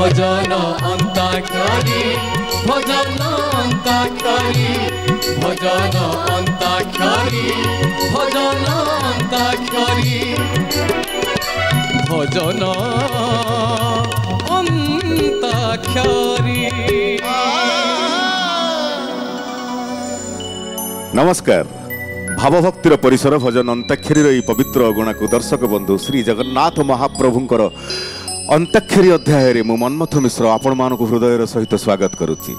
भजन अंताक्षरी भजन अंताक्षरी भजन अंताक्षरी भजन अंताक्षरी भजन अंताक्षरी। नमस्कार। भावभक्तिर परिसर भजन अंताक्षरी पवित्र अगुणा को दर्शक बंधु श्री जगन्नाथ महाप्रभुंकर अंताक्षरी अध्याय मु मनमथ मिश्र आपण मानक हृदय सहित स्वागत करुच्ची।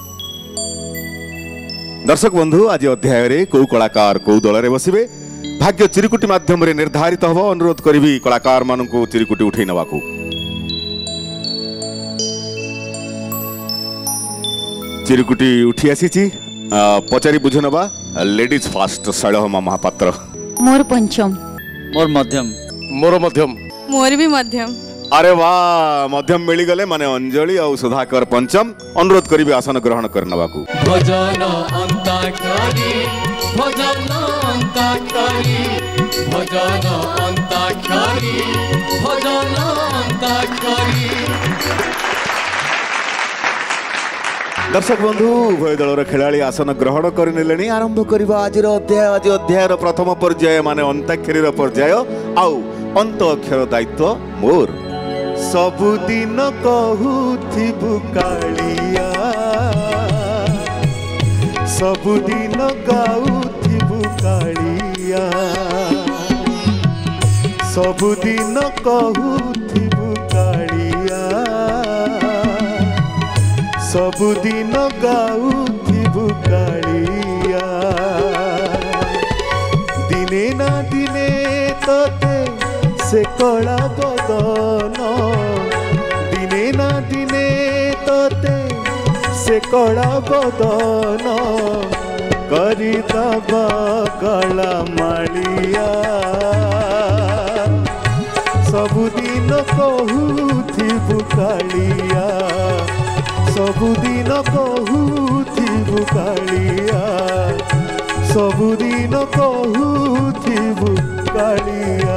दर्शक बंधु आज अध्याय कौ कलाकार कौ दल बसवे भाग्य चिरकुटी माध्यम निर्धारित हम। अनुरोध करी कलाकार मान चिरकुटी उठे नवा चिरकुटी उठी आसी पचारि बुझ नवा। लेडीज फास्ट शैलहमा महापात्र मोर पंचम मोर मध्यम मोर मध्यम मोर भी मध्यम। अरे वाह मध्यम मिली गले माने अंजलि और सुधाकर पंचम। अनुरोध करी आसन ग्रहण करनवा को। भजन अंताक्षरी भजन अंताक्षरी भजन अंताक्षरी भजन अंताक्षरी। दर्शक बंधु उभय दलर खेलाड़ी आसन ग्रहण करने आरंभ करवा आज अध्याय। आज अध्याय प्रथम पर्याय माने अंताक्षरी पर्याय आउ अंत अक्षर दायित्व मोर। सबुदिन कहूथिबु कालिया सबुदिन गाउथिबु कालिया सबुदिन कहूथिबु कालिया सबुदिन गाउथिबु कालिया। दिने ना दिने तोते से कला बदन दिने ना दिने तोते से कला बदन करिदबा गला मालिया। सबुदिन कहूथिबु कालिया सबुदिन कहूथिबु कालिया सबुदिन कहूथिबु कालिया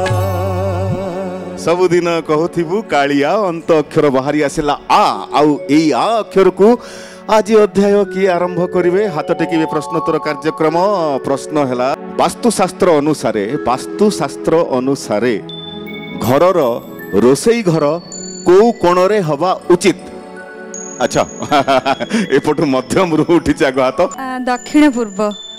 सबुदिन कहूथिबु कालिया। अंत अक्षर बाहरी आसिला आ आउ ए आ अक्षर को आज अध्याय किए आरंभ करिवे। हाथ टेकिबे प्रश्नोत्तर कार्यक्रम। प्रश्न हैला वास्तुशास्त्र अनुसारे घरर रोसई घर को कोणरे हवा उचित। अच्छा एपटू मध्यम रू उठी आग हाथ। दक्षिण पूर्व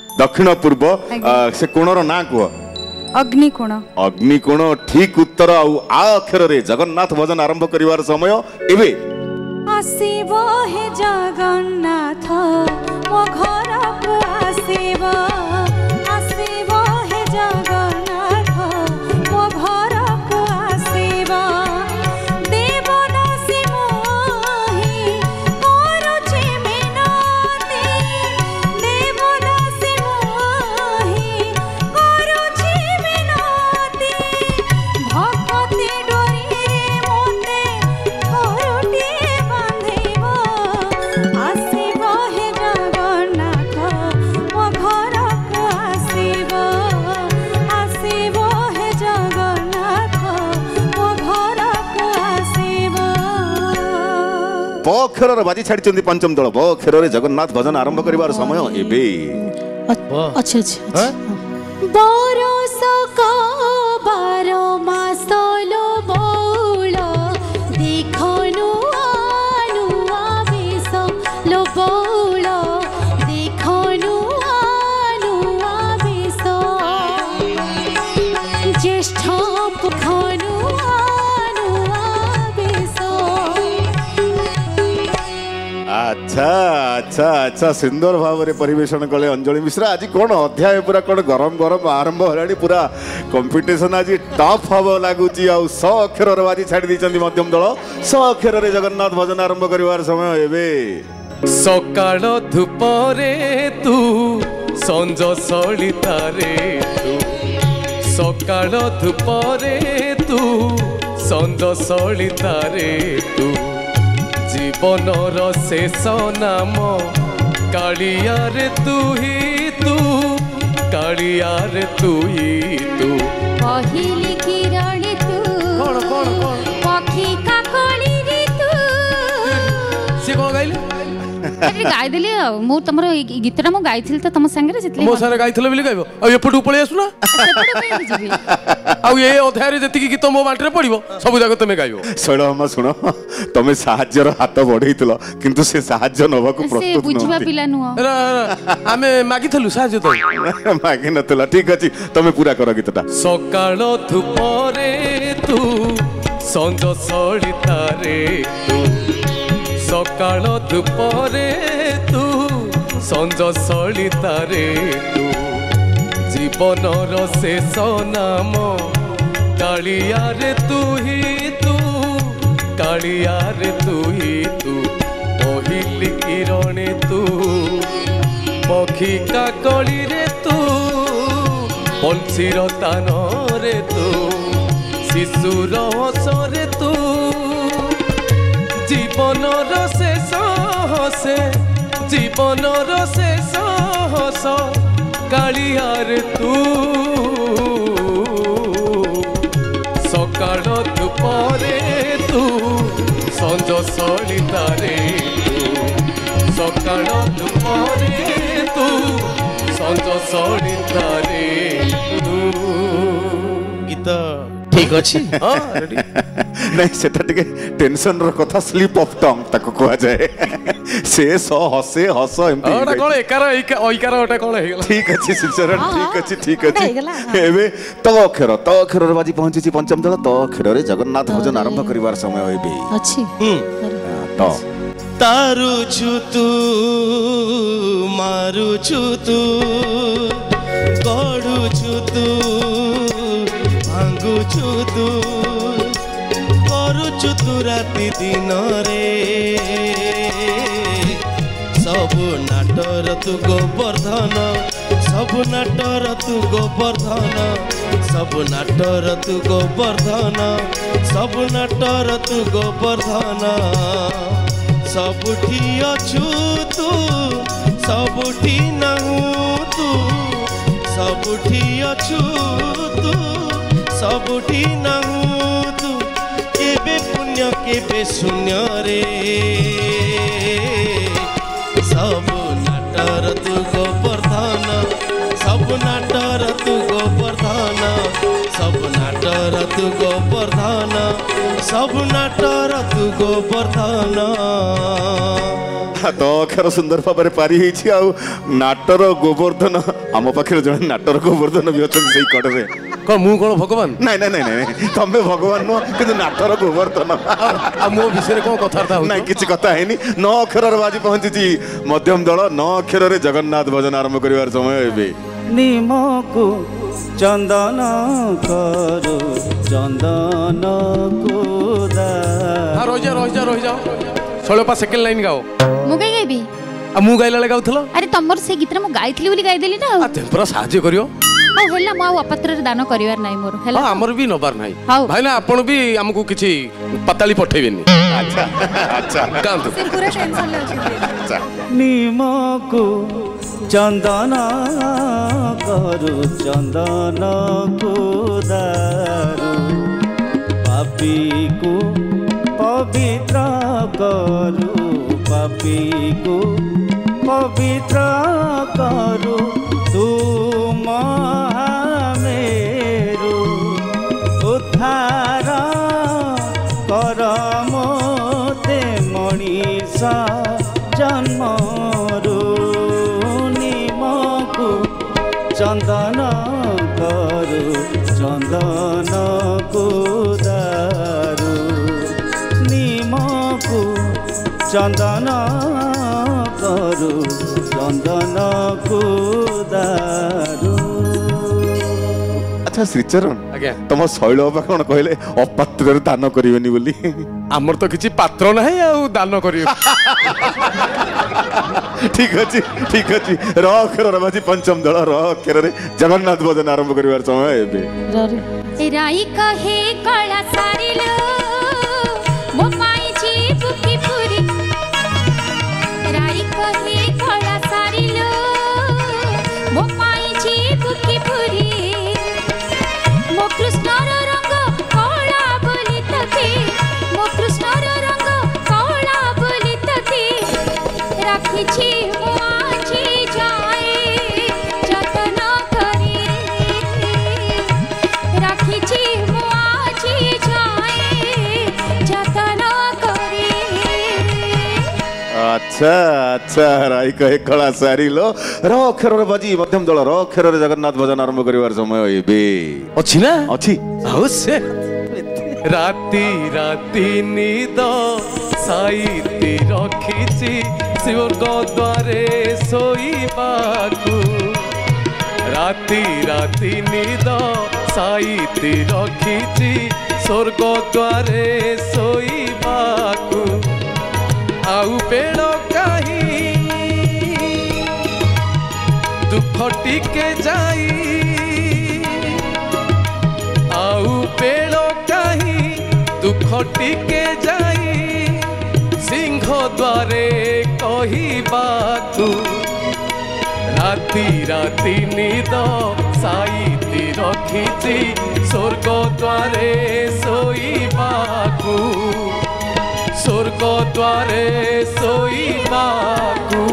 से कोणर ना कह। अग्निकोण अग्निकोण ठीक उत्तर। आ अक्षर रे जगन्नाथ भजन आरंभ करिवार समय एबे आसीब हे जगन्नाथ मो घर को आसीब आसीब हे जगन्नाथ मो घर को आसीब देवदासी मोहि करूछि मिनती देवदासी मोहि करूछि मिनती भक्ति डोरी रे मोते थरुटी बांधिब आसीब हे जगन्नाथ मो घर को आसीब आसीब हे जगन्नाथ मो घर को आसीब। ब अक्षर बाजी छाड़ी पंचम दल। ब अक्षर जगन्नाथ भजन आरंभ करिवार समय एबे। अच्छा अच्छा बरस का 12 मास लो बौल देखनु आनुआ बेस लो बौल देखनु आनुआ बेस ज्येष्ठ पुखनु आनुआ बेस। अच्छा अच्छा अच्छा सुंदर भाव में परिवेशन कले अंजलि मिश्रा। आज कौन अध्याय पूरा कौन गरम गरम आरंभ है पूरा कंपटीशन आज टफ हम लगुच। स अक्षर आज छाड़ी देती मध्यम दल। स अक्षर जगन्नाथ भजन आरंभ करिवार समय एबे। सकाळ धूपरे तू संज सलितारे तू सकाळ धूपरे तू संज सलितारे तू जीवनर शेष नाम कालिया रे तू ही तू कालिया रे तू ही तू पहिली किरण तू कौन कौन कौन पक्षी काकली रे तू गाई देली मु तमरो गीतटा मु गाइथिल त तम संगे सेतले मो सारे गाइथिल बिली गाइबो आ एपटू पळे आसुना आ ये अध्याय रे जति गीत मो बाटरे पड़िबो सब जाक तमे गाइबो शैलमा सुनो तमे साहाज्यर हाथ बढ़ेइतलो किंतु से साहाज्य नबाकू प्रस्तुत से बुझवा पिला नु आमे मागिथलु साहाज्य तो मागी नतला ठीक अछि तमे पूरा कर गीतटा सकाळ धुपरे तू संज सळितारे तू सकाळ धुपरे तू संज सळितारे तू जीवनर शेष नाम कालिया रे तू कालिया रे तू पहिली किरणे तू पक्षी काकली रे तू बंशीर तान रे तू शिशुर हस रे तू जीवनर शेष हसे जीवनर शेष हस कालिया रे तू सकाळ धुपरे तू संज सळितारे तू सकाळ धुपरे तू संज सळितारे तू गीत ठीक अछि हां रेडी नहीं सेटा टिके टेंशन रो कथा स्लिप ऑफ टंग ताको कहआ जाए से सो हसे हस एमपी ओटा कोन एकार ओइकार ओटा कोन हे गेला ठीक अछि सिस्टर ठीक अछि एबे तो अक्षर रे बाजी पहुंची छी पंचम दल तो अक्षर रे जगन्नाथ भजन आरंभ करिवार समय होइबे अच्छी तो तारु छु तू मारु छु तू गडु छु तू भांगु छु तू करू छु तू राति दिन रे सबु नाटर तू गोवर्धन सबु नाटर तू गोवर्धन सबु नाटर तू गोवर्धन सबु नाटर तू गोवर्धन सबुठी अछु तू सबुठी नहु तू सबुठी अछु तू सबुठी नहु तू केबे पुण्य केबे शून्य रे सबु नाटर तू गोवर्धन सबु नाटर तू गोवर्धन सबु नाटर तू गोवर्धन सबु नाटर तू गोवर्धन तो अक्षर सुंदर भाव पारी होइछि आ नाटर गोवर्धन आम पाखे जन नाटर गोवर्धन भी अच्छा से कड़े कौन मु कौन भगवान नहीं नहीं नहीं नहीं तमे भगवान नो किंतु नाटर गोवर्धन आ मो विषय कौन कथा नहीं किसी कथा हैनी 9 अक्षर बाजी पहुंची मध्यम दल 9 अक्षर रे जगन्नाथ भजन आरंभ करिवार समय हेबे निमको चंदन करो चंदन को दा रह जा सोलपा सेकंड लाइन गाओ मु गाई गाइबी आ मु गाइला ले गाउथलो अरे तमर से गीत मु गाइथिली बोली गाइ देली ना आ तेपरा साहाଯ୍य करियो आ होला मु अपत्र रे दान करिवार नाही मोर होला हां हमर भी नबार नाही हाउ। भाई ना आपण भी हमकु किछि पताली पठेबेनी अच्छा अच्छा कांत से पूरा टेंशन ले अच्छा निमको चंदन करो चंदन को दारू पापी को पवित्र करू पापी को पवित्र करू तुम मेरु उद्धार कर मोते मनीषा जन्मरू निमको चंदन करू चंदन को दारू निमको चंदन करू चंदन को दारू अच्छा श्रीचरण आज्ञा तुम शैल बाबा कौन कहले अपात्र दान करिवेनी बोली हमर तो किछि पात्र नाही आ दान करियो ठीक अछि र अक्षर बाजी पंचम दल र अक्षर रे जगन्नाथ भजन आरंभ करिवार समय हेबे राई कहे कळा सारिलो मो माई जी बुकी पुरी राई कहे कळा सारिलो मो माई जी बुकी पुरी मो कृष्णर रंग कळा बोली तके मो कृष्णर रंग कळा बोली तके राखी अच्छा अच्छा राई कहे कला सारी लो र अक्षर बाजी मध्यम दल र अक्षर जगन्नाथ भजन आरंभ करिवार समय एबे अछि ना अछि आउ से राती राती निद साइती रखिछि स्वर्ग द्वारे सोईबाकू राती राती निद साइती रखिछि स्वर्ग द्वारे सोईबाकू आउ बेड़ कहीं दुख टिके जाई आउ बेड़ कहीं दुख टिके जाई सिंह द्वारे कहिबाकू राती राती निद साइती रखिछि स्वर्ग द्वारे सोईबाकू स्वर्ग द्वारे सोईबाकू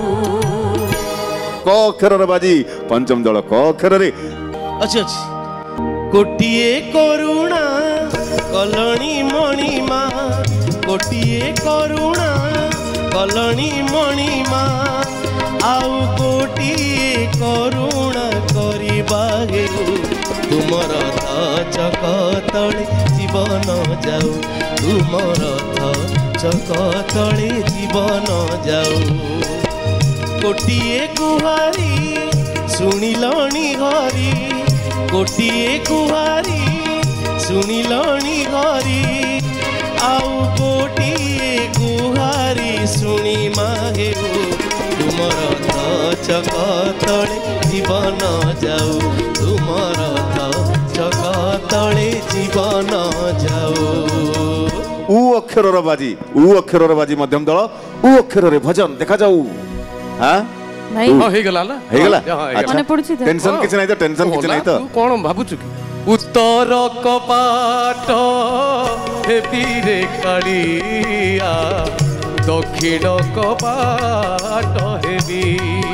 क अक्षर बाजी पंचम दल क अक्षर रे अच्छी अच्छी गोटिए करुणा कलणी मणिमा गोटिए करुणा कलणी मणिमा आउ गोटिए करुणा करिबा हेउ तुमर चक तले जीवन जाऊ तुमर चक तले जीवन जाऊ गोटिए गुहारी शुणिलणी हरी गोटिए गुहारी शुणिलणी हरी आउ गोटिए गुहारी शुणी माहेउ तुमर चक तले जीवन जाऊ तुमर चक तले जीवन जाऊ उ अक्षर बाजी उ अक्षर बाजी मध्यम दल उ अक्षर रे भजन देखा जाऊ हां भाई हो हे गला ना हे गला मने पड़ुछि त टेंशन किछ नहीं तो टेंशन किछ नहीं तो तू कोन भाबुछु कि उत्तर कपाट हेबी रे कालिया दक्षिण कपाट हेबी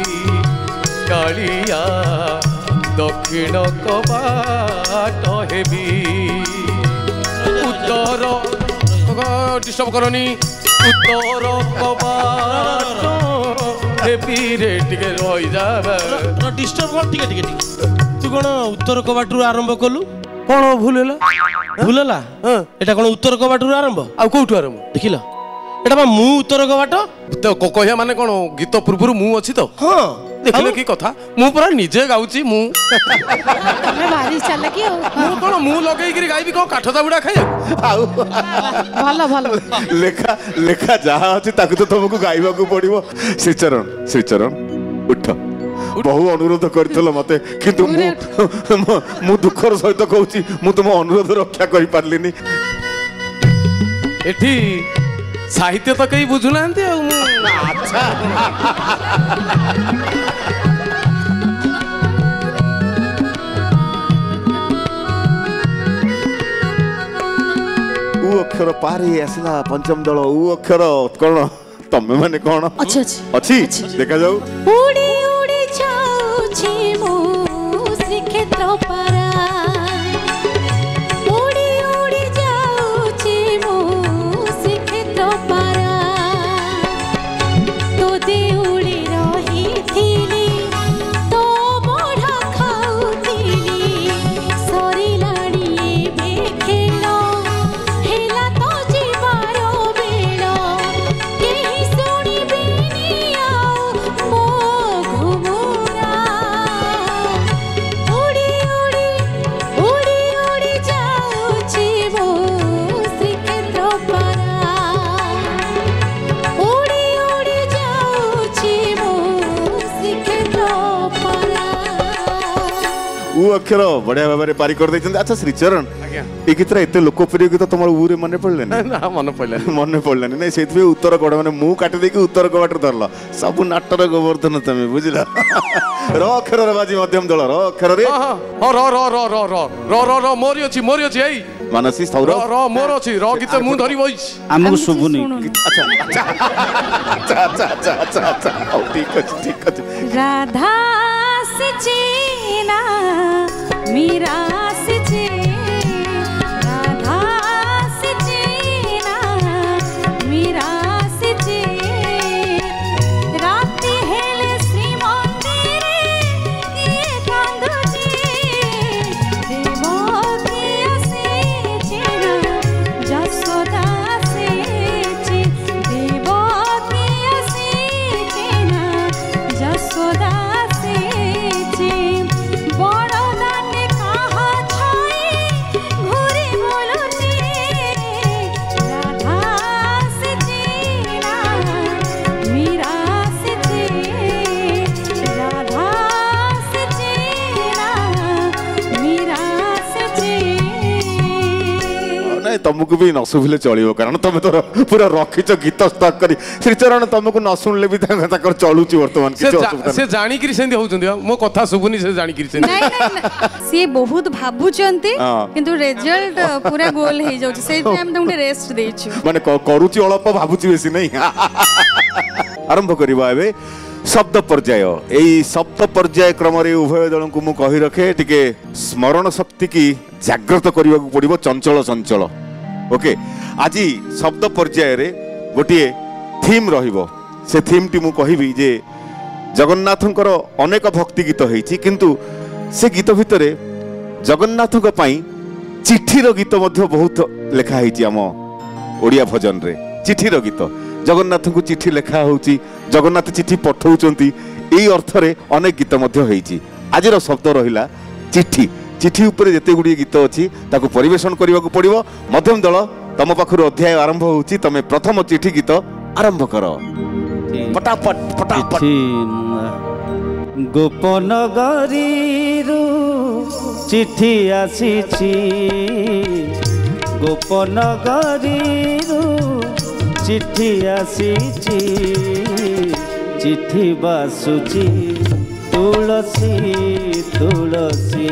कालिया दक्षिण कपाट हेबी उत्तर डिस्टर्ब करनी उत्तर कपाट हेबी रे टिके रहि जाबे डिस्टर्ब कर टिके टिके तू कोन उत्तर कबाटरू आरंभ कलु कोन भूल हैला भूल हला एटा कोन उत्तर कबाटरू आरंभ आ कोठु आरंभ देखिला एटा बा मु उत्तर कबाट तो कहया माने कोन गीत पूर्वरु मु अछि तो हां देखले की कथा मु पूरा निजे गाउची मु मैं भारी चल की मु कोन मु लगेई करी गाइबी को काठ दाबुडा खाय आउ भलो भलो लेखा लेखा जहा अछि ताकु तो तुमको गाइबा को पड़िबो श्रीचरण उठ बहु अनुरोध करथलो मते किंतु मु दुखर सहित कहूची मु तुम अनुरोध रक्षा करि पारलिनी एठी साहित्य तो कई बुझु नांती आ मु अच्छा उ अक्षर पारी आसला पंचम दल उ अक्षर कोन तमे माने कोन अच्छी अछि देखा जाऊ उड़ी उड़ी जाऊची मु श्रीक्षेत्र पारा उड़ी उड़ी जाऊची मु श्रीक्षेत्र पारा तो देउली रहिथिली तो बढा खाउथिली सरिलाणी भेखेलो हेला तो जीवारो बेलो केही सुनिबिनी आउ मो घुमुरा उड़ी उड़ी जाऊची मो श्रीक्षेत्र पारा उड़ी उड़ी जाऊची मो श्रीक्षेत्र पारा उ अक्षर बढ़िया भाबरे पारी कर दैछन अच्छा श्रीचरण आज्ञा ए गीतरा एते लोकप्रिय गीत तमर उरे मने पड़ले ना मन पइला मने पड़ले नहीं सेतबे उत्तर कबाट माने मु काटि देकी उत्तर कबाट धरला सब नाटर गोवर्धन तमे बुझला र अक्षर रे बाजी मध्यम दल र अक्षर रे हां र मोरी अछि एई मानसी सौर र मोर अछि र गीत मु धरि बइछ हमको सुबुनी अच्छा ओ ठीक अछि राधा से चीना मीरा से राधा से चीना मीरा से नहीं तुमको भी न शुभिले चलो कारण तुम तो पूरा रखीच गीत स्टक कर श्रीचरण तुमको न शुणिले भी चलुची वर्तमान से जानी करी सेंदी होउचंदी मो कथा सुबुनी से जानी करी सेंदी सी बहुत भाबुचंती किंतु रिजल्ट पूरा गोल हे जाउछ से टाइम तुमके रेस्ट देछु माने करूची अल्प भाबुची बेसी नहीं आरंभ करबा एबे शब्द पर्याय एई शब्द पर्याय क्रम रे उभय दल को मु कहि रखे टिके स्मरण शक्ति की जागृत करबा को पड़िबो चंचल चंचल ओके आज शब्द पर्याय रे गोटिए थीम रहिबो से थीम टी मु कहिबी जे जगन्नाथंकर अनेक भक्ति गीत होईची किंतु से गीत भितरे जगन्नाथक पई चिठीर गीत मध्य बहुत लेखा होईची आम ओडिया भजन रे चिठीर गीत जगन्नाथ को चिठी लेखा होउची जगन्नाथ चिठी पठाउचंती एई अर्थ रे अनेक गीत मध्य होईची आज शब्द रहिला चिठी चिठी ऊपर जेते गुडी गीत अछि ताको परिवेशन करबा को पड़िबो मध्यम दल तम पाखरु अध्याय आरंभ होउची तमे प्रथम चिठी गीत आरंभ करो फटाफट फटाफट गोपन गरीरु चिठी आसीची गोपन गरीरु चिठी आसीची चिठी बासुची तुलसी तुलसी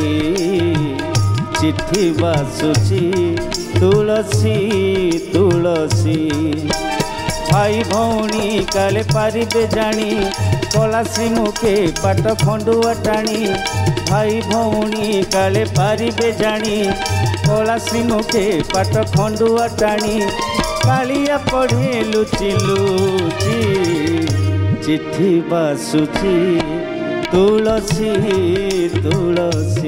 चिठी बासुची तुलसी तुलसी भाई भौणी काले पारिबे जानी कलासी मुखे पाट खंडुआ टाणी भाई भौणी काले पारिबे जानी कलासी मुखे पाट खंडुआ टाणी कालिया पढ़े लुचि लुचि चिठी बासुची तुलसी तुलसी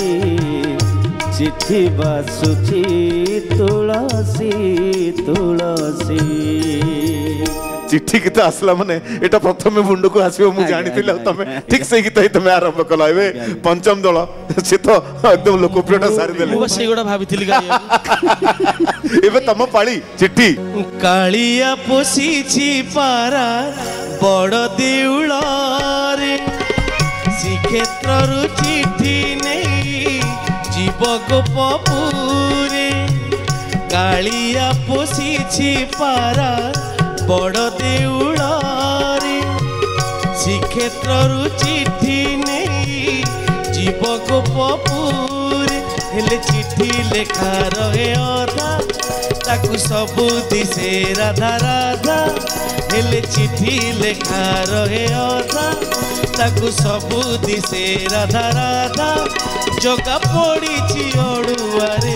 चिठी बासुची तुलसी तुलसी चिट्ठी गीत आसला माने एटा प्रथम मुंड को आसीबो मु जानि थिला तमे ठीक से गीत ही तमे आरंभ कला एबे पंचम दल से तो एकदम लोकप्रियता सारी देले मु से गोडा भाबिथिली गाय एबे तम पाळी चिट्ठी कालिया पोसीछि पारा बड़ देउळ रे श्रीक्षेत्ररु चिट्ठी नै जीव गोपपुरे कालिया पोसीछि पारा बड़ देउळ रे श्रीक्षेत्ररु चिट्ठी नै जीव गोपपुरे हेले चिट्ठी लेखा रहे अधा ताकू सबु दिसे राधा राधा हेले चिट्ठी लेखा रहे अधा ताकू सबु दिसे राधा राधा जगा पड़ीछि अड़ुआरे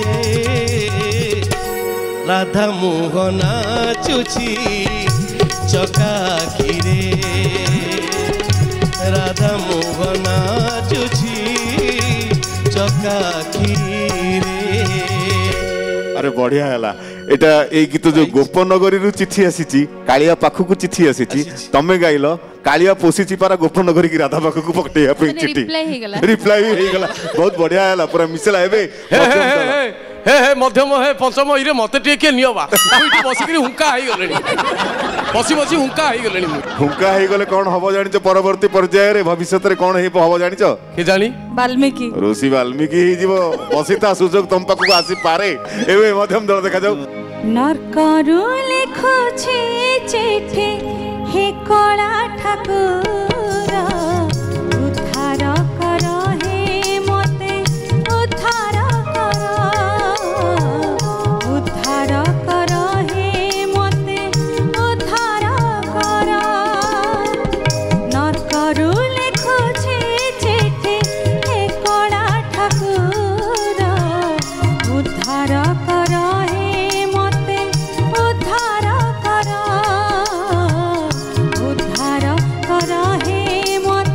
राधा मुह नाचुछि चकाखिरे राधा मुह नाचुछि चकाखिरे अरे बढ़िया हैला एटा ए गीत जो गोपनगरी रु चिट्ठी आसीची कालिया पाखु को चिट्ठी आसीची तमे गाइलो कालिया पोसीची पारा गोपनगरी की राधा पाखु को पकटेया पे चिट्ठी रिप्लाई हे गला बहुत बढ़िया हैला पूरा मिसला हेबे हे मध्यम हे पंचम इरे मते टे के नियबा ओइटी बसी करी हुंका आइ गलेनी बसी बसी हुंका आइ गलेनी हुंका हे गले कोन हबो जानिछ परवर्ती पर्याय रे भविष्यत रे कोन हे हबो जानिछ के जानी वाल्मीकि ऋषि वाल्मीकि ही जीवो बसिता सुजोग तम पाखु आसी पारे एबे मध्यम दल देखा जाऊ नरकरु लेखो छे चिठी हे कला ठाकुर उद्धार कर हे मते उद्धार कर हे मते उद्धार कर नरकरु लेखो छे चिठी हे कला ठाकुर उद्धार कर हे मते उद्धार कर हे मते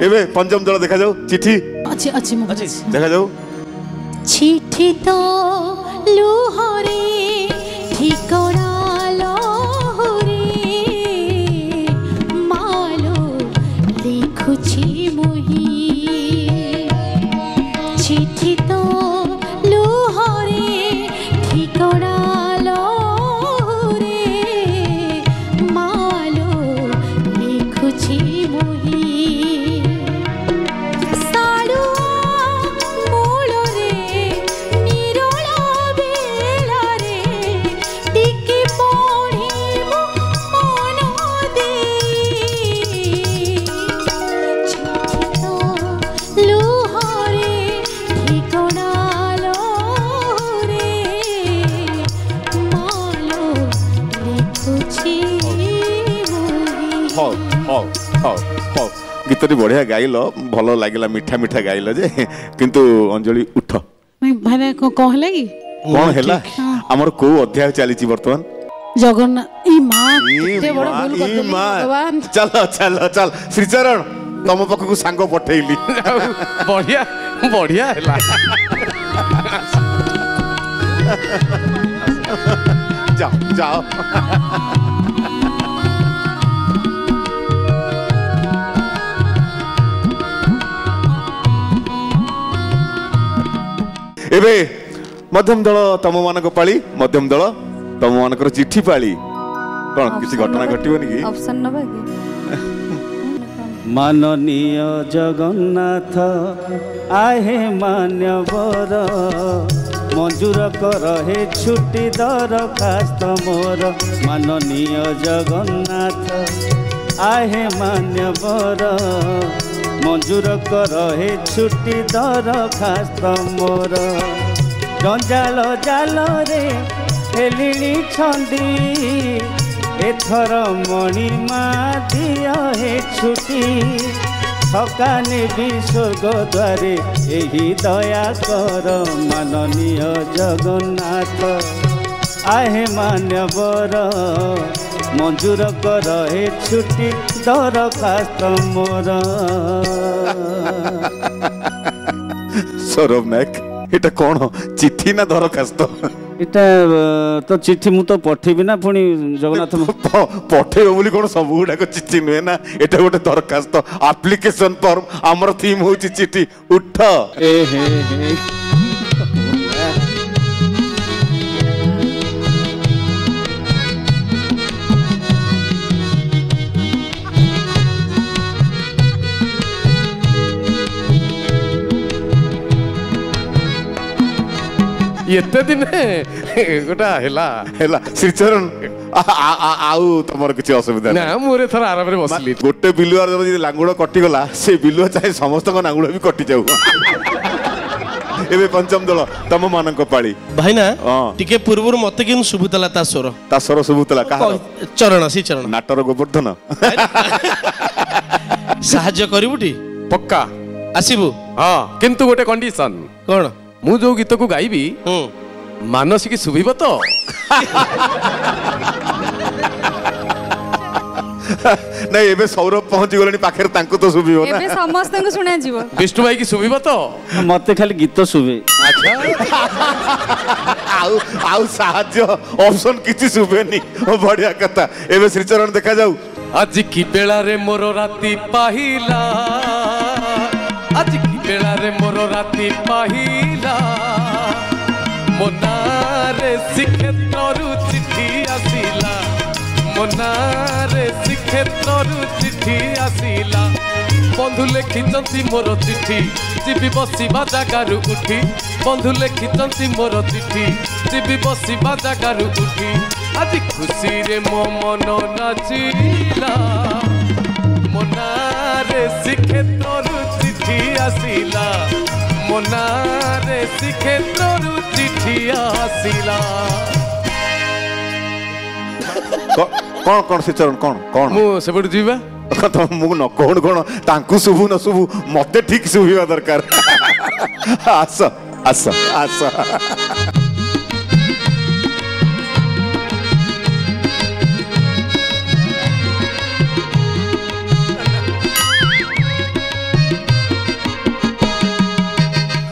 एबे पंचम दल देखा जाऊ चिट्ठी अच्छी अच्छी अच्छी देखा जाऊ चिट्ठी तो लुहरे ठिकरा लहरे मालो लिखुछि मुही चिट्ठी तो लुहरे ठिकरा लहरे मालो लिखुछि मुही गीतटी बढ़िया गाइल भल लगे मीठा मीठा गाइल जे किंतु अंजलि उठ भाई कौन है कि कौन है आमर को अध्याय चली वर्तमान जगन्नाथ ई मां केते बड़ भूल करदेली भगवान चलो चलो चल श्रीचरण तुम पाख को सांग पठेली बढ़िया बढ़िया हैला जाओ जाओ एबे मध्यम दल तम मानक पाली मध्यम दल तम मानकर चिट्ठी पाली कौन किसी घटना घटिबनी कि ऑप्शन नबे कि माननीय जगन्नाथ आहे मान्यवर मंजूर कर हे छुट्टी दरखास्त मोर माननीय जगन्नाथ आहे मान्यवर मंजूर कर हे छुट्टी दरखास्त मोर जंजाल जाल रे हेलिणी छंदी एथर मणिमा दिया हे छुट्टी थकाने भी स्वर्ग द्वारे यही दया कर माननीय जगन्नाथ आहे मान्यवर मंजूर कर हे छुट्टी दरखास्त मोर सौरभ नायक एटा कौन चिट्ठी ना दरखास्त इटा तो चिट्ठी मु तो पठेबी ना पुणी जगन्नाथ पठेब बोली कौन सब गुड़ाक चिट्ठी नुहे ना एटा गोटे दरखास्त एप्लिकेशन फॉर्म आमर थीम होची चिट्ठी उठ ए हे हे एते दिन गोटा हैला हैला श्रीचरण आउ तमर किछि असुविधा ना मोरे थर आराम रे बसली गोटे बिलुआर जदी लांगुड़ कटि गला से बिलुआ चाहे समस्त को लांगुड़ भी कटि जाऊ एबे पंचम दल तम मानक पाळी भाई ना टिके पूर्वरु मते किन सुबुतला ता स्वर सुबुतला का चरण सी चरण नाटर गोवर्धन साहाय्य करिबुटी पक्का आसीबु हां किंतु गोटे कंडीशन कोन मु जो गीत को गाइबी मानसिक सुभिब तो नहीं एबे सौरभ पहुंची गलनी पाखर तांको तो सुभिबो ना एबे समस्त को सुना जीव विष्णु भाई की सुभिब तो मते खाली गीत सुबे अच्छा आउ साहाय्य ऑप्शन किछि सुबेनी बढ़िया कथा एबे श्रीचरण देखा जाऊ आज की बेला रे मोर राती पाहिला आज की बेला रे मोर राती पाहिला मोनारे श्रीक्षेत्रु चिठी आसिला मोनारे श्रीक्षेत्रु चिठी आसिला बंधु लिखिचंती मोर चिठी जीवी बसिबा जागारु उठी बंधु लिखिचंती मोर चिठी जीवी बसिबा जागारु उठी आज खुशी रे मो मन नाचिला मोनारे श्रीक्षेत्रु चिठी आसिला मोनारे श्रीक्षेत्रु चिठी आसिला कौन कौन श्रीचरण कौन कौन मु सेबड जीवा मु न कौन कौन तांकु सुबु न सुबु मते ठीक सुबिवा दरकार आस आस आस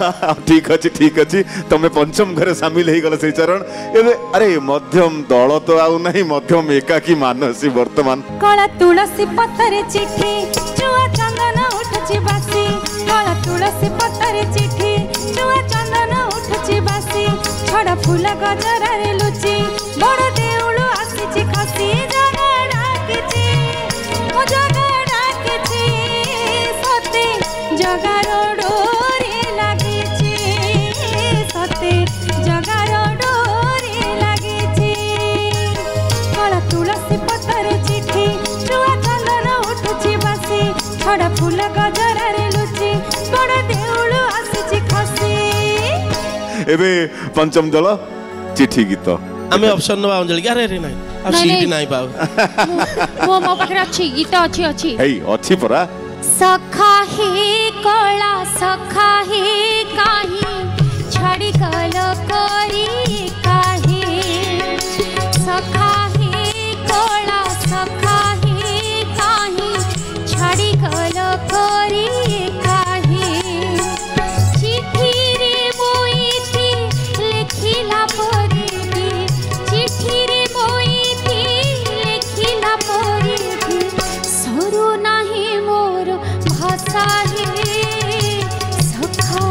ठीक अच्छी तमे पंचम घरे सामिल हो गल श्रीचरण एबे अरे मध्यम दल तो आउ नहीं मध्यम एकाकी मानसी वर्तमान कला तुलसी पत्तर चिठी जुआ चंदन उठची बासी कला तुलसी पत्तर चिठी जुआ चंदन उठची बासी छड़ा फूल गजरा रे लुची बड़ देउळु आसीची खसी जगा डाकिची ओ जगा डाकिची सते जगार डोरी लागिची सते जगार डोरी लागिची कला तुलसी पत्तर चिठी जुआ चंदन उठची बासी छड़ा फूल गजरा रे लुची बड़ देउळु आसीची खसी एबे पंचम दल चिठी गीत आमे ऑप्शन नबा अंजलि अरे रे नाही अब नहीं, सीडी नहीं। नाही पाव मो पाखरे अच्छी गीत अच्छी अच्छी हेई अच्छी परा सखा हे कला सखा हे काही छाड़ी कल करी काही सखा हे कला सखा हे काही छाड़ी कल करी काही चिठी रे मोईती लिखिला परी चिठी रे मोईती लिखिला परी सरू नाही मोर भाषा हे सखा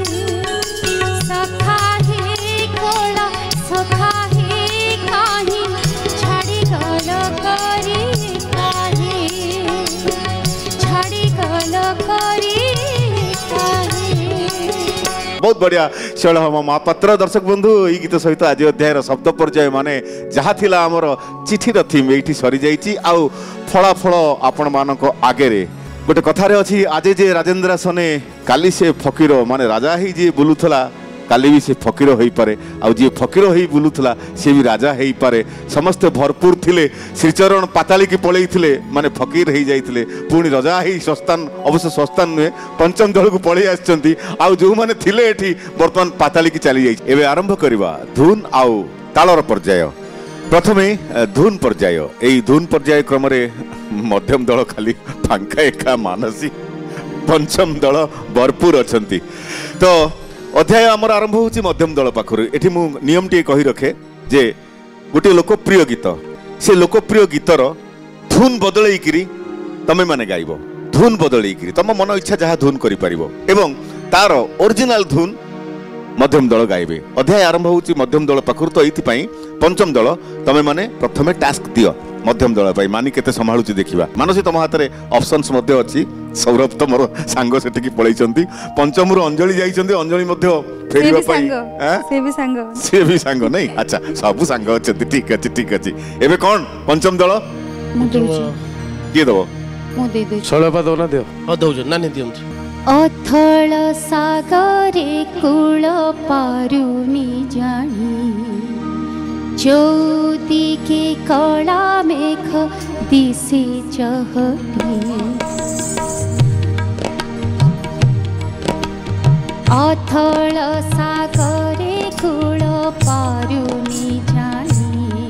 हे कोला सखा हे काही छाड़ी गल करी काही छाड़ी गल करी काही बहुत बढ़िया शैल महापात्र दर्शक बंधु ये गीत सहित आज अध्याय शब्द पर्याय माने जहाँ थिला आमर चिठीर थीम ये सरी जाइए आउ फलाफल आपण मानक आगे रे गोटे कथारे अच्छी आज जे राजेंद्र सने काली से फकीर माने राजा ही जी बुलुथला काली भी से फकीर हो पारे आउ जी फकीर हो बुलुथला से भी राजा हो पारे समस्ते भरपूर थिले श्रीचरण पाताली की पलई थिले माने फकीर हो जाइथिले पुणी राजा ही सस्तान अवश्य सस्तान नुहे पंचम दल को पलई आछंती आउ जो माने थिले एठी वर्तमान पाताली की चली जाइछ एबे आरंभ करबा धुन आउ तालर पर्याय प्रथमे धुन पर्याय एई धुन पर्याय क्रम रे मध्यम दल खाली फांका एका मानसी पंचम दल भरपूर अछंती तो अध्याय आमर आरंभ होची मध्यम दल पाखरु एठी मु नियम टी कहि रखे जे गोटे लोकप्रिय गीत से लोकप्रिय गीतर धुन बदलई किरी तमे माने गाइबो धुन बदलई किरी तम मन इच्छा जहा धुन करि परिबो एवं तार ओरिजिनल धुन मध्यम दल गाइबे अध्याय आरंभ होची मध्यम दल पाखरु तो एथि पई पंचम दल तमे माने प्रथमे टास्क दियो मध्यम दल पाई मानी केते संभाळुची देखिबा मानसी तम हाथ रे ऑप्शंस मध्ये अछि सौरभ तो मोर सांग सेठी की पळैचंती पंचम रु अंजलि जाइचंती अंजलि मध्ये फेरिबा पाई से भी सांग नहीं अच्छा सब सांग अछंती ठीक अछि एबे कोन पंचम दल मु देउची के दबो मु दे दे छळपा दो ना दियो ओ दउज नानी दियंत अथल सागरे कूल पारुनी जानी चौदिके कला मेघ दिशे चहटी अथल सागरे कूल पारुनी जानी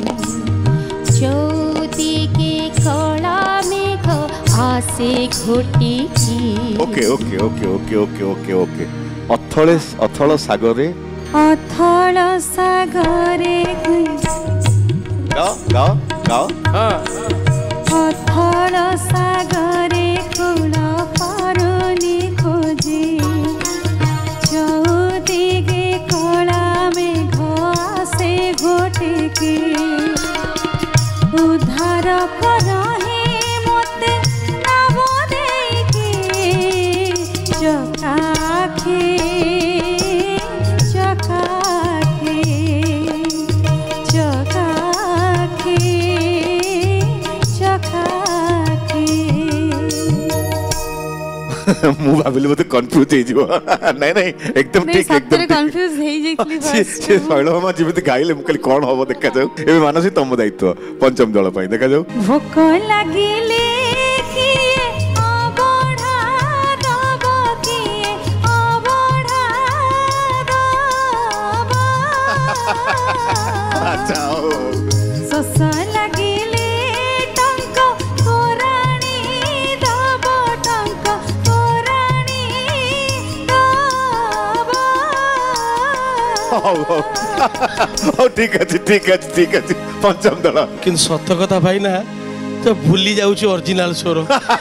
चौदिके कला मेघ आसे घोटिकी okay okay okay okay okay okay okay अथल सागरे अथल सागरे गाओ गाओ गाओ हां अथल सागरे कूल पारुनी खोजी चौदिके कला मेघ आसे घोटिकी उद्धार करहे मते नाम देकी चकाखे मु भाबिले मते कंफ्यूज हे जिवो नहीं नहीं एकदम ठीक एकदम कंफ्यूज हे जैतली फर्स्ट से शैलमा जीवित गाइले मु खाली कोन होबो देखा जाऊ एबे मानसी तम दायित्व पंचम दल पई देखा जाऊ भोक लागिले किए अबढ़ा दब किए अबढ़ा दब अच्छा सस लागिले टंक कोराणी दब टंक कोराणी दब ହଉ ଠିକ ଅଛି ପଞ୍ଚମ ଦଳ କିନ୍ତୁ ସତ କଥା ଭାଇ ନା ତ ଭୁଲି ଯାଉଛି ଅରିଜିନାଲ ସ୍ୱର।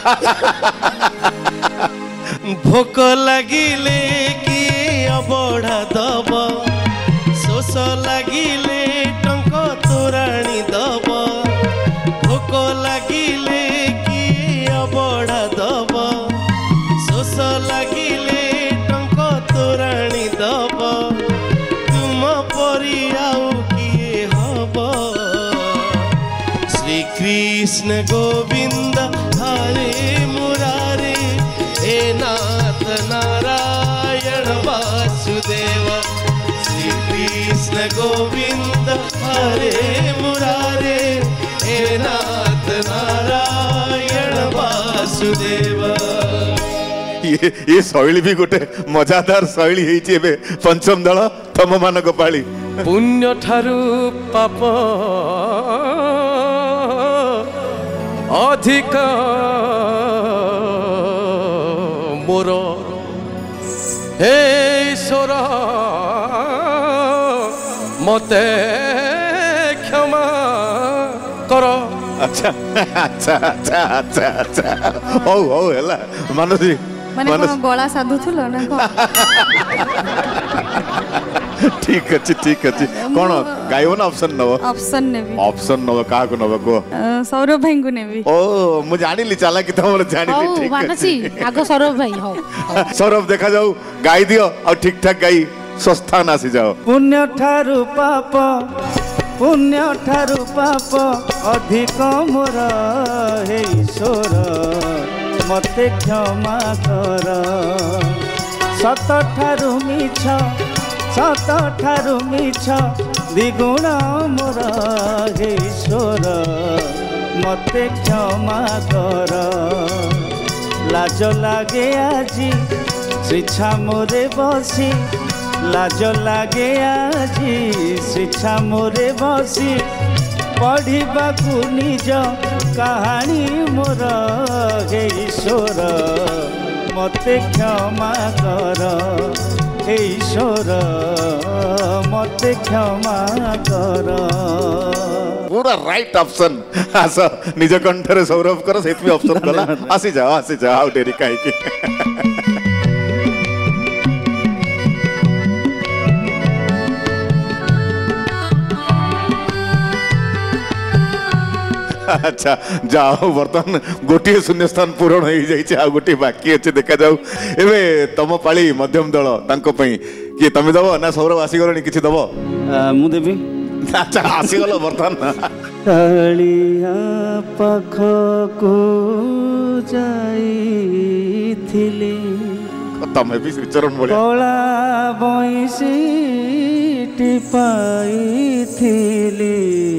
ଭୋକ ଲାଗିଲେ କିଏ ଅବଢା ଦବ, ଶୋଷ ଲାଗିଲେ ଟଙ୍କ ତୋରାଣି ଦବ। ଭୋକ ଲାଗିଲେ କିଏ ଅବଢା ଦବ, ଶୋଷ ଲାଗିଲେ ଟଙ୍କ ତୋରାଣି ଦବ। ତୁମ ପରି ଆଉ କିଏ ହବ? ଶ୍ରୀକୃଷ୍ଣ ଗୋବିନ୍ଦ ହରେ ମୁରାରେ, हे नाथ नारायण वासुदेव। श्री कृष्ण गोविंद हरे मुरारे, हे नाथ नारायण वासुदेव। ये शैली भी गोटे मजादार शैली है पंचम दल तम मान पाली। पुण्य ठारू पाप अधिक मोर, हे ईश्वर मते क्षमा कर। अच्छा अच्छा अच्छा अच्छा अच्छा हो हेला मानसी माने कोन गला साधु थुलो ना को? ठीक अच्छी कौन गाइबो ना ऑप्शन नव? ऑप्शन नव का को नव को? सौरभ भाई को नेबी। ओ मु जानिली चाला कि तमर जानिली। ठीक मानसी आगो सौरभ भाई हो। सौरभ देखा जाऊ गाई दियो और ठीक ठाक गाई स्वस्थान आसी जाओ। पुण्य ठारू पाप अधिक मोर, हे ईश्वर मते क्षमा कर। सत ठारू मिछ द्विगुण मोर, हे ईश्वर मते क्षमा कर। लाज लागे आजी शिक्षा मोरे बसी, लाज लागे आजी शिक्षा मोरे बसी। पढ़िबाकू निज कहानी मोर, हे ईश्वर मते क्षमा कर। हे ईश्वर मते क्षमा कर। पूरा राइट ऑप्शन आस निज कंठरे सौरभ कर से ऑप्शन गला। आसी जाओ आउ डेरी काहे की। अच्छा जाओ बर्तमान गोटे शून्य स्थान पूरण हो जाइए आ गोटे बाकी अच्छे देखा जाऊ। एबे तम पाली मध्यम दल तांको पई कि तमे दबो ना सौरभ आसी गलनी किछि दबो? मु देबी। अच्छा आसी गलो बर्तमान। कालिया पाखकु जाइथिली, तमे भी श्रीचरण बोले कला बइसी टिपाइथिली।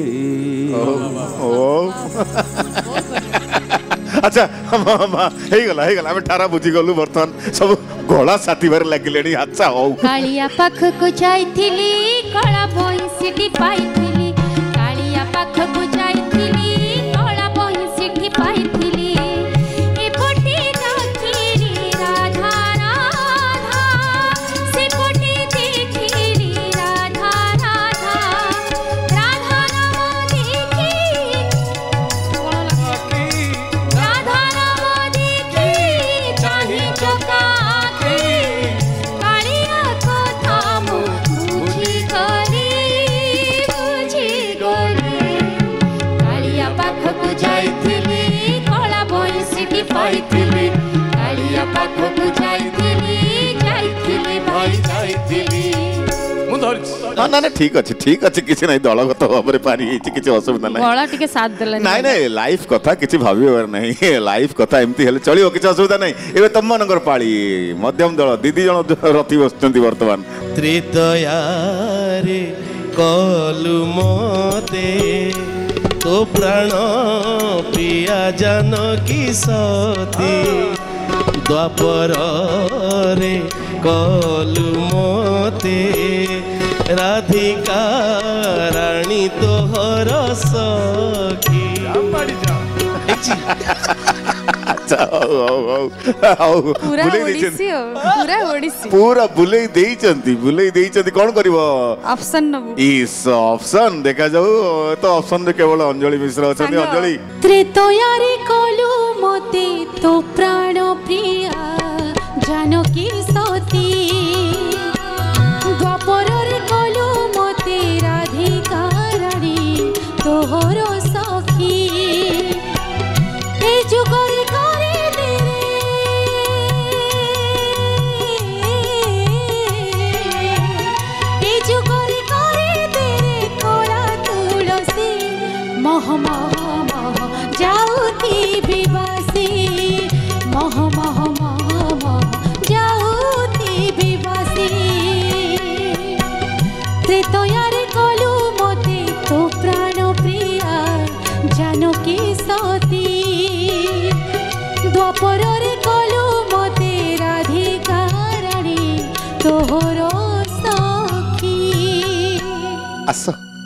अच्छा हेगला आम ठारा बुझी गलु बर्तमान सब गला साथी बार लगिले। अच्छा हो कालिया पाखकु जाइथिली, कला बइसी पाइथिली। कालिया पाखकु जाइथिली, कला बइसी पाइथिली। एपटे देखिली राधा राधा, सेपटे देखिली राधा राधा। राधा नाम देखी राधा नाम देखी चाहे चोका आँखी। कालिया कथा मु बुझी गली। कालिया पाखकु जाइथिली, कला बइसी पाइथिली। कालिया पाखकु जाइथिली भाई जाइथिली। मु धरि ना ठीक अच्छे किसी नहीं दलगत भाव में पारी किसी असुविधा नहीं। गला टिके साथ देला नहीं लाइफ कथा किसी भाविबार नहीं। लाइफ कथा एमती हेले चलियो किसी असुविधा नहीं। एबे तम मनकर पाली मध्यम दल दीदी जन रथी बसचंती वर्तमान। त्रेतयारे कलु मते तो प्राण प्रिया जानकी सती। द्वापर रे कलु मते राधिका रानी तोहर सखी। अच्छा पूरा ओडिसी पूरा ओडिसी पूरा बुलेई देइचंती कोन करिवो ऑप्शन नबु इस ऑप्शन देखा जाऊ तो ऑप्शन रे केवल अंजलि मिश्र अछंती अंजलि त्रेतयारे कलु मते तो प्राण प्रिया जानकी सती द्वापररे कलु मते राधिका रानी तोहर सखी ए जुगरे करे दे ए जुगरे करे दे कोला तुलसी मह मह मह जाऊती विवासी मह मह मह मह जाऊती विवासी त्रेतयारे कलु मते तो प्राण प्रिया जानकी सती द्वापररे कलु मते राधिका रानी तोहर सखी आस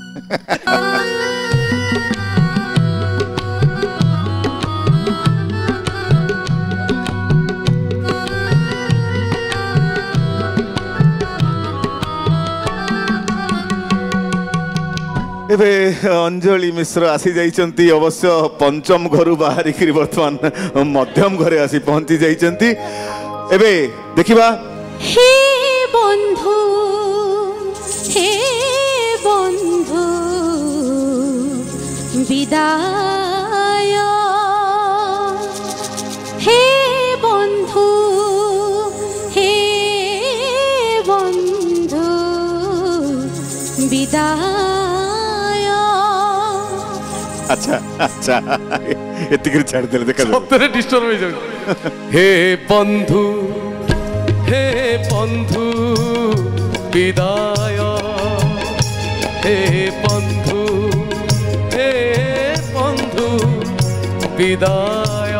एबे अंजलि मिश्र आसी जाइचंती अवश्य पंचम घरु बाहरी वर्तमान मध्यम घरे आसी पहुंची जाइचंती एबे देखिबा हे बंधु विदाय हे बंधु विदाय अच्छा अच्छा एतिक छाड़ देले देखा सतरे डिस्टर्ब हो जाउ हे बंधु विदाय हे बंधु विदाय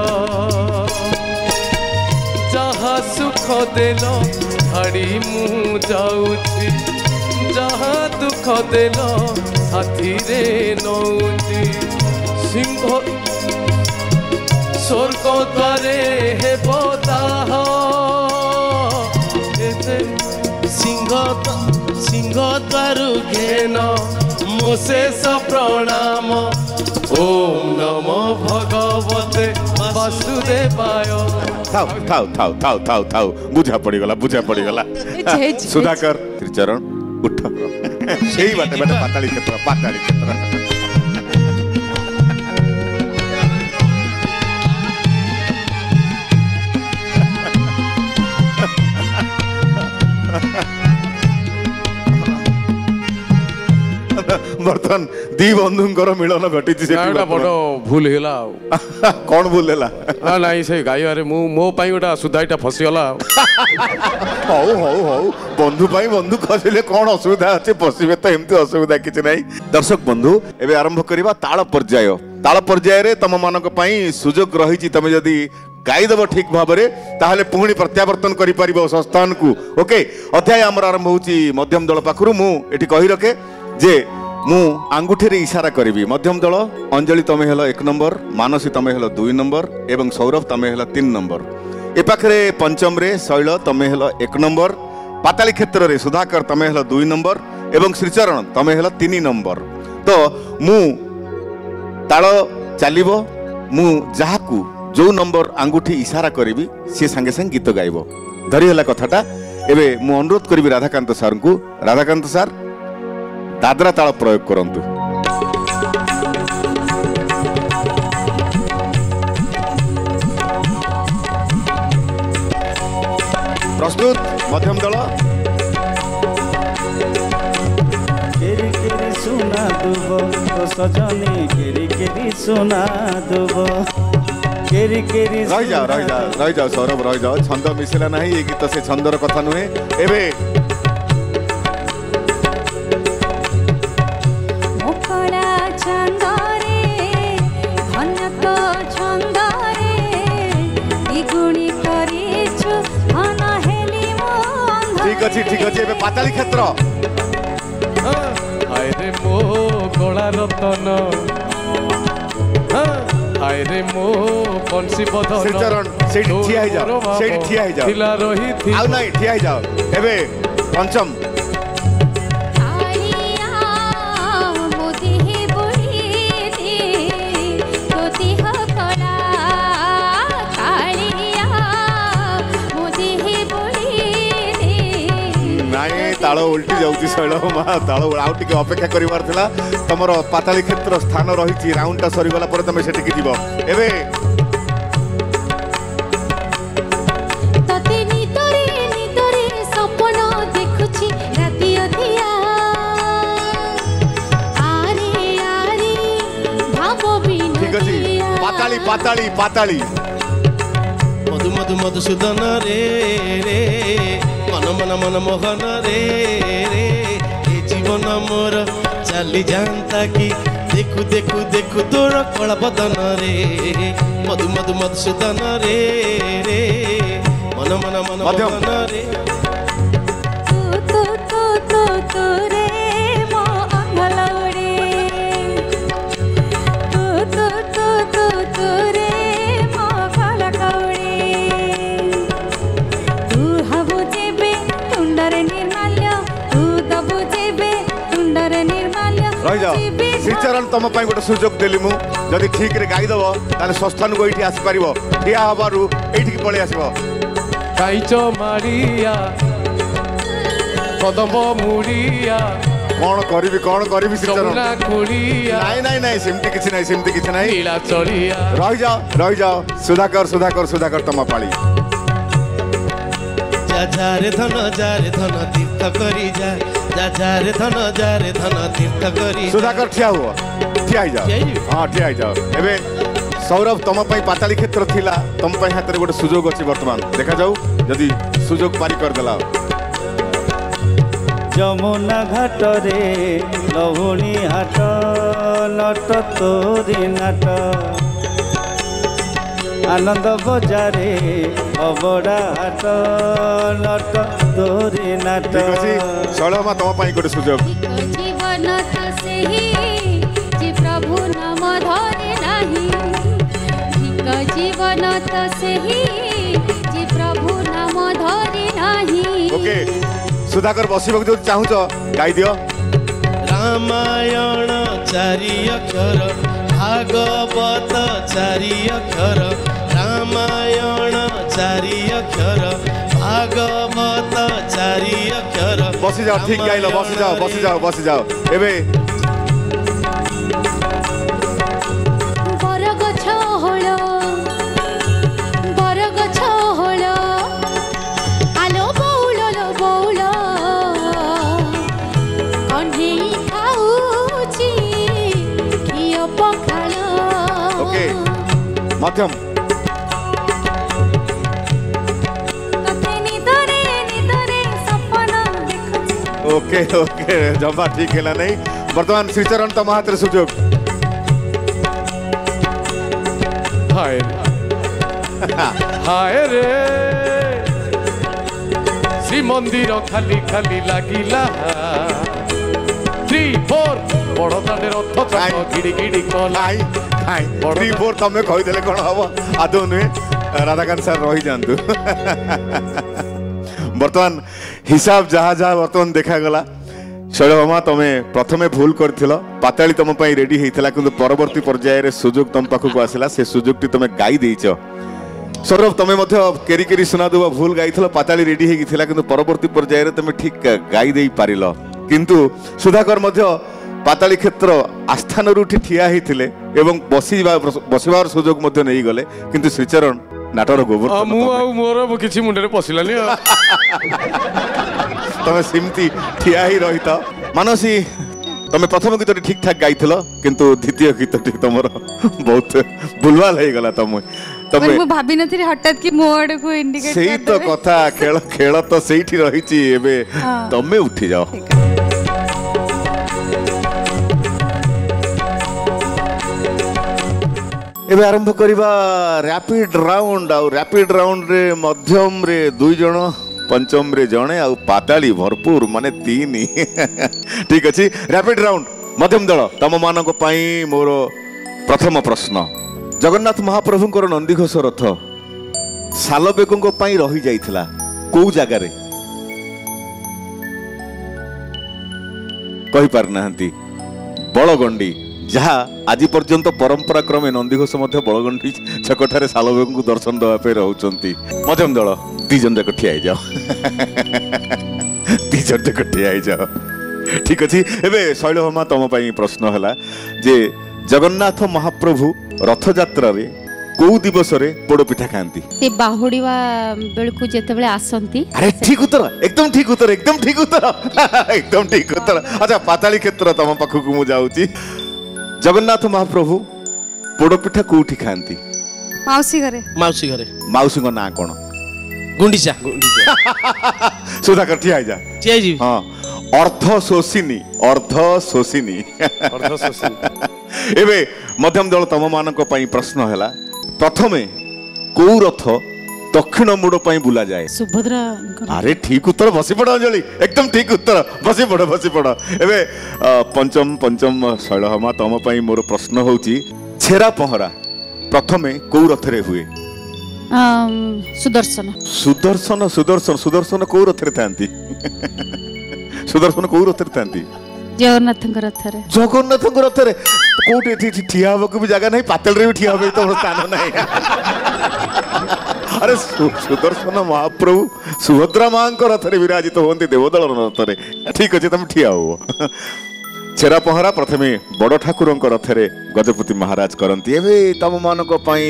जहा सुख देल छाड़ी मु जाऊची जहा दुख देल साथी रे नौची सिंह स्वर्ग द्वारे हे बताह सिंह द्वारु घेन मोशेष प्रणाम ओम नमो भगवते वासुदेवाय थाउ बुझा पड़ीगला सुधाकर त्रिचरण उठ सेही बाटे पाताली क्षेत्र बर्तन दी बंधुंकर मिलन घटी बड़ भूल है कौन भूल है नाई से गाइबारे मो पाई गोटा सुधाईटा फसीगला हौ हौ हौ बंधु पाई बंधु खसिले कौन असुविधा अच्छे फसबे तो एमती असुविधा किसी ना दर्शक बंधु एबे आरंभ करिबा ताल पर्याय रे तम मानक पई सुजोग रही तमे जदी गाईदेव ठीक भाव में ताहले पुणी प्रत्यावर्तन करि परिबो संस्थान को ओके अध्याय आमर आरंभ होची मध्यम दल पाखरु मु एठी कहि रखे जे मु आंगुठी रे इशारा करिबी मध्यम दल अंजलि तमे हेलो 1 नंबर मानसी तमे हेलो 2 नंबर एवं सौरभ तमे हेलो 3 नंबर ए पाखरे पंचम रे शैल तमे हेलो 1 नंबर पाताली क्षेत्र रे सुधाकर तमे हेलो 2 नंबर एवं श्रीचरण तमे हेलो 3 नंबर तो मु ताल चलिबो मु जाहाकू जो नंबर आंगुठी इशारा करी सी संगे संगे गीत गाइब धरी है कथाटा एबे मु अनुरोध करी राधाकांत सार को राधाकांत सार दादरा ताल प्रयोग करंतु प्रस्तुत मध्यम दल केरी केरी सुना दुबो तो सजनी केरी केरी सुना दुबो केरी केरी रही जाओ सौरभ रही जाओ छंद मिसिला नहीं ये गीत से छंदर कथा नुहे एबे मोकला छंदरे धन्यक छंदरे इगुणी करिछु अनहेली मन ठीक अछि एबे पाताली क्षेत्र हाय रे मो गला रतन हाय रे मो बंसी बदन श्रीचरण सेठी ठिया हे जाओ सेठी ठिया हे जाओ थिला रही थी आउ नहीं ठिया हे जाओ एबे पंचम ताल उल्टी जाऊँगी शैलमा ताल आउ टिके अपेक्षा करिवार थिला तमर पाताली क्षेत्र स्थान रही राउंडटा सरीगला पर तुम सेठी जीव एबे ठीक अछि पाताली पाताली पाताली मधु मधु मधुसूदन रे रे मन मन मन मोहन रे रे ए जीवन मोर चली जानता कि देखु देखु देखु तोर कला बदन रे मधु मधु मधुसूदन रे रे मन मन मन मोहन रे श्रीचरण तुम गोटे सुजोग देली मु जदि ठीक रे गाई दबो ताले संस्थान को एठी आसी परिबो ठिया हबारु एठी पळे आसीबो काईच मारिया कदम मुड़िया कौन करिबी श्रीचरण जमुना कुड़िया नहीं नहीं सिमती किछि नहीं लीला चलिया रही जाओ सुधाकर तुम पाली जा रे धन तीर्थ करी जा रे धन तीर्थ करी सुधाकर ठिया जाओ हाँ ठिया जाओ एबे सौरभ तुम पाताली क्षेत्र थिला तुम हाथ में गोटे सुजोग अच्छी बर्तमान देखा जाऊ जदि सुजोग पारी कर देला যমুনা ঘাটরে লহুণী হাট নট তোরি নাট আনন্দ বজারে অবড়া হাট নট তোরি নাট শৈলমা তোমার গোটে সুযোগ জীবন তো সেই যে প্রভু নাম ধরে নাহি ঠিক জীবন তো সেই যে প্রভু নাম ধরে নাহি ओके सुधाकर बसिबक जो चाहूच गाई दियो रामायण चारि अक्षर भागवत चारि अक्षर रामायण चारि अक्षर भागवत चारि अक्षर बसी जाओ ठीक गाइलो बसी जाओ एबे बरगछ होलो आलो बौलो कन्हेई खाऊची कियो पखालो ओके मध्यम ओके जमा ठीक है नहीं वर्तमान श्रीचरण तुम हाथ रे सुजोग हाय रे श्री मंदिर खाली खाली लागिला 3 4 बड़ दांडे रथ चक गिड़ी गिड़ी कलाई 3 4 तमे कहि देले कोन हबो आदो नुहे राधाकांत सर रही जानतु वर्तमान हिसाब जहा वर्तमान देखा गला शैलमा तुमे प्रथमे भूल करथिलो पाताली तुम रेडी हेइतला किंतु परवर्ती पर्याय रे सुजोग तुम पाखु आसिला से सुजोगटी तुमे गाई देइछो सौरभ तुमे मध्य केरी केरी सुना दुबा भूल गाइथिलो पाताली रेडी हेइथिला किंतु परवर्ती पर्याय रे तुमे ठीक गाई देई पारिलो किंतु सुधाकर मध्य पाताली क्षेत्र आस्थान रूठी ठिया हेइथिले एवं बसिबार सुजोग मध्य नै गले किंतु श्रीचरण नाटर गोबर मु मोर किछि मुंडरे पसिलानी तमे सिमती ठिया ही रहित मानसी तमे प्रथम गीत ठीक ठाक गाइथिलो किंतु द्वितीय गीत तमरो बहुत बुलवाल हे गला तमे मु भाबी नथि हठात कि मोड को इंडिकेट सेही तो कथा खेल तो सेठी रहिची एबे तमे उठी जाओ एबे आरंभ करिबा रैपिड राउंड रे मध्यम रे 2 जण पंचम रे जणे आ पाताली भरपूर माने 3 ठीक अछि रैपिड राउंड मध्यम दल तम मानको पई मोर प्रथम प्रश्न जगन्नाथ महाप्रभुंकर नंदीघोष रथ सालबेगों पाई रही जाइथिला को जगार कहि पार नाहंती बड़गंडी जहाँ आज पर्यंत परंपरा क्रमे नंदीघोष बड़गंडी छकठारे सालबेगों दर्शन देवाई रोचंती मध्यम दल दीजन जाक ठिया जाओ दीजन जाक ठिया जाओ ठीक अच्छे एबे शैलभामा तुम प्रश्न है जे जगन्नाथ महाप्रभु रथ यात्रा रे को दिवस रे पोड़पिठा खाती से बाहुड़ीवा बेलकु जेतेबेले आसंती अरे ठीक उत्तर एकदम ठीक उत्तर एकदम ठीक उत्तर एकदम ठीक उत्तर अच्छा पाताली क्षेत्र तुम पाखक मु जाऊची जगन्नाथ महाप्रभु पोड़पिठा कोठी खाती माउसी घरे माउसी को ना कौन गुंडीचा सुधाकर ठिया जा जी हाँ अर्थ शोषिनी एबे मध्यम दल तम मानक पई प्रश्न हैला प्रथमे को रथ दक्षिण मुड़ पई बुला जाए सुभद्रा अरे ठीक उत्तर बसी पड़ अंजलि एकदम ठीक उत्तर बसी पड़ एबे पंचम शैलभामा तम पई मोर प्रश्न होउची छेरा पहरा प्रथमे को रथ रे हुए सुदर्शन सुदर्शन सुदर्शन सुदर्शन को रथ रे थांती सुदर्शन को रथ रे थांती जगन्नाथ रथरे जगन्नाथ रथरे कोटे ठिया हबक भी जगह नहीं पातल रे भी ठिया हबे तो स्थान नहीं अरे सुदर्शन महाप्रभु सुभद्रा मां रथरे विराजित होती देवदल रथरे ठीक अच्छे तुम ठिया हो छेरा पहरा प्रथमे बड़ ठाकुर रथरे गजपति महाराज करती एवं तम मानक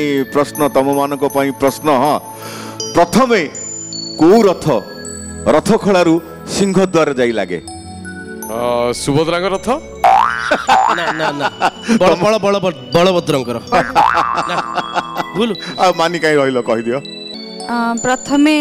प्रश्न हाँ प्रथमे को रथ खलारू सिंह द्वार जाई लागे सुभद्रा रथ ना ना ना बलभद्रंकर भूल मानी कहीं रहिलो कहि दियो प्रथमे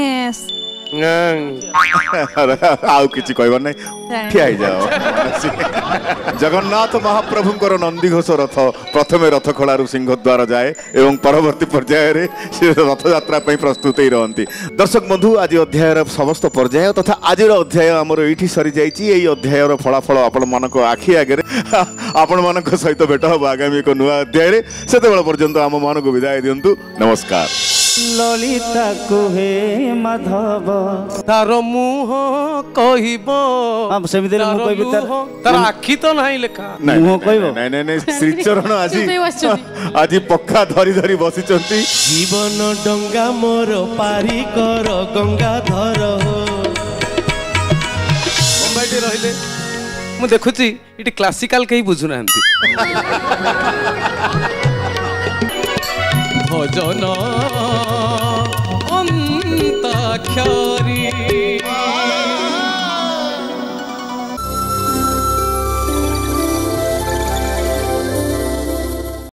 आउ किछि कहबो नै ठिया जाओ जगन्नाथ महाप्रभुंकर नंदीघोष रथ प्रथमे रथ खलारू सिंह द्वार जाए एवं परवर्ती पर्याय रे से रथ यात्रा पई प्रस्तुत ही रहंती दर्शक बंधु आज अध्यायर समस्त पर्याय तथा आज अध्याय हमर एठी सरी जाईची एई अध्यायर फलाफल आपण मानको आखि आगे आपण मानको सहित भेट हो आगामी एक नुआ अध्याय रे सेते बेला पर्यंत हम मानको विदाय दियंतु नमस्कार ललिता कुहे माधव तार मुह कहबो हम सेमिति मु कहबि तार आखि तो नाही लेखा मुह कहबो नहीं श्रीचरण आज पक्का धरी धरी बसिचंती जीवन डंगा मोर पारी कर गंगाधर मुंबई रहिले मु देखुची इटी क्लासिकल कहीं बुझु नाहंती भजन अंताक्षरी